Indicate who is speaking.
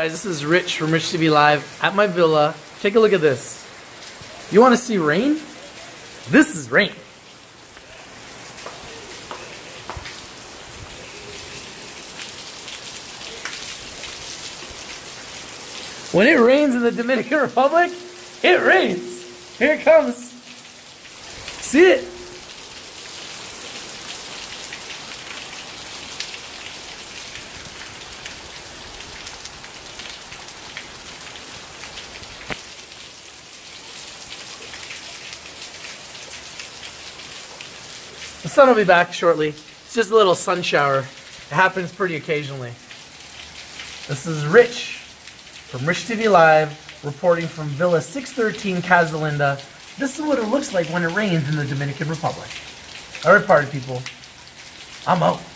Speaker 1: Guys, this is Rich from Rich TV Live at my villa. Take a look at this. You want to see rain? This is rain. When it rains in the Dominican Republic, it rains. Here it comes. See it? The sun will be back shortly. It's just a little sun shower. It happens pretty occasionally. This is Rich from Rich TV Live, reporting from Villa 613 Casalinda. This is what it looks like when it rains in the Dominican Republic. Alright, party people, I'm out.